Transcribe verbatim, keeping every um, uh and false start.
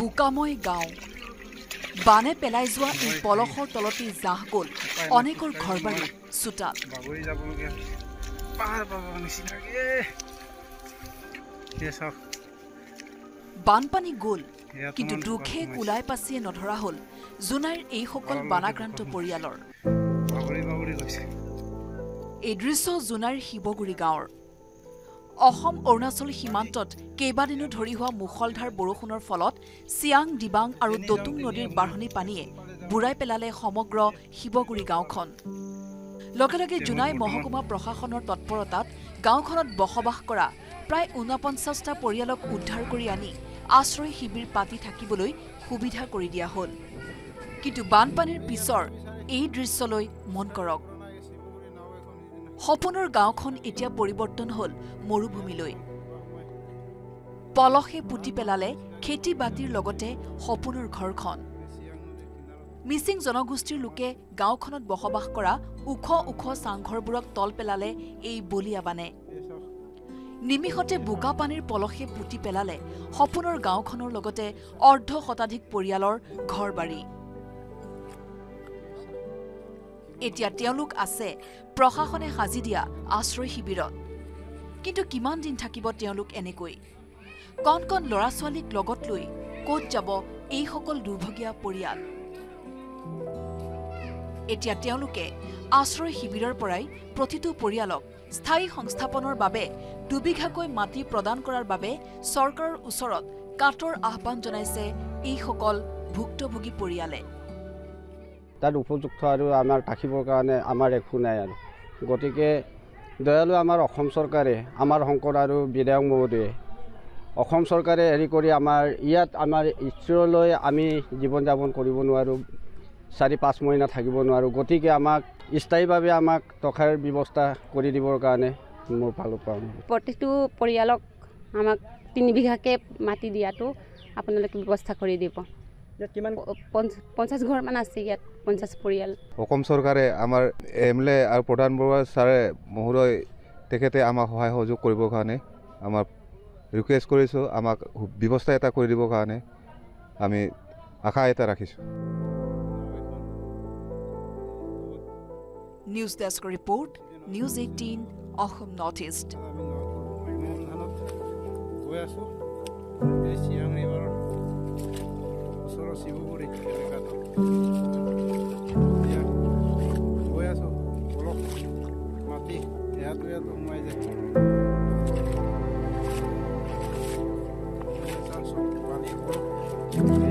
বোকাময় গাঁও বানে পেলাই যোৱা এই পলসৰ তলতে জাহ গ'ল অনেকৰ ঘৰবাৰী চোতাল বানপানী গ'ল কিন্তু দুখে কুলাই পাচিয়ে নধৰা হ'ল জোনাইৰ এইসকল বানাক্ৰান্ত পৰিয়ালৰ এই দৃশ্য জোনাইৰ শিৱগুৰি গাঁৱৰ অসম অৰুণাচল সীমান্তত কেইবাদিনো ধৰি হোৱা মুখলধাৰ বৰষুণৰ ফলত চিয়াং দিবাং আৰু দতুং নদীৰ বাঢ়নি পানীয়ে বুৰাই পেলালে সমগ্ৰ শিৱগুৰি গাঁওখন লগে লগে জোনাই মহকুমা প্ৰশাসনৰ তৎপৰতাত গাঁওখনত বসবাস কৰা প্ৰায় ঊনপঞ্চাছটা পৰিয়ালক উদ্ধাৰ কৰি আনি আশ্ৰয় শিবিৰ পাতি থাকিবলৈ সুবিধা কৰি দিয়া হ'ল কিন্তু বানপানীৰ পিছৰ এই দৃশ্যলৈ মন কৰক সপোনৰ গাঁওখন এতিয়া পৰিৱৰ্তন হ'ল মৰুভূমিলৈ পলসে পুতি পেলালে খেতি বাতিৰ লগতে সপোনৰ ঘৰখন মিচিং জনগোষ্ঠীৰ লোকে গাঁওখনত বসবাস কৰা ওখ ওখ চাংঘৰবোৰক তল পেলালে এই বলিয়া বানে নিমিষতে বোকা পানীৰ পলসে পুতি পেলালে সপোনৰ গাঁওখনৰ লগতে অৰ্ধ শতাধিক পৰিয়ালৰ ঘৰবাৰী এতিয়া তেওঁলোক আছে প্ৰশাসনে সাজি দিয়া আশ্ৰয় শিবিৰত কিন্তু কিমান দিন থাকিব তেওঁলোক এনেকৈ কণ কণ ল'ৰা ছোৱালীক লগত লৈ ক'ত যাব এই সকল দুৰ্ভগীয়া পৰিয়াল এতিয়া তেওঁলোকে আশ্ৰয় শিবিৰৰ পৰাই প্ৰতিটো পৰিয়ালক স্থায়ী সংস্থাপনৰ বাবে দুবিঘাকৈ মাটি প্ৰদান কৰাৰ বাবে চৰকাৰৰ ওচৰত কাটৰ আহ্বান জনাইছে এই সকল ভুক্তভোগী পৰিয়ালে তাত উপযুক্ত আৰু আমাৰ থাকিবৰ কাৰণে আমাৰ একো নাই আৰু গতিকে দয়ালু আমাৰ অসম চৰকাৰে আমাৰ শংকৰ আৰু বিধায়ক মহোদয়ে অসম চৰকাৰে হেৰি কৰি আমাৰ ইয়াত আমাৰ ইষ্টৰলৈ আমি জীৱন যাপন কৰিব নোৱাৰোঁ চাৰি পাঁচ মহিনা থাকিব নোৱাৰোঁ গতিকে আমাক স্থায়ীভাৱে আমাক টকাৰ ব্যৱস্থা কৰি দিবৰ কাৰণে মোৰ ফালৰ পৰা প্ৰতিটো পৰিয়ালক আমাক তিনি বিঘাকৈ মাটি দিয়াটো আপোনালোকে ব্যৱস্থা কৰি দিব কিমান পঞ্চাছ ঘৰমান আছে ইয়াত পঞ্চাছ পৰিয়াল অসম চৰকাৰে আমাৰ এম এল এ আৰু প্ৰধান বৰুৱা ছাৰে মহোদয় তেখেতে আমাক সহায় সহযোগ কৰিবৰ কাৰণে আমাক ৰিকুৱেষ্ট কৰিছোঁ আমাক ব্যৱস্থা এটা কৰি দিবৰ কাৰণে আমি আশা এটা ৰাখিছোঁ news desk report news eighteen Assam north east Shivaguri গৈ আছো অলপ মাটি ইয়াতো ইয়াত সোমাই যায় পানী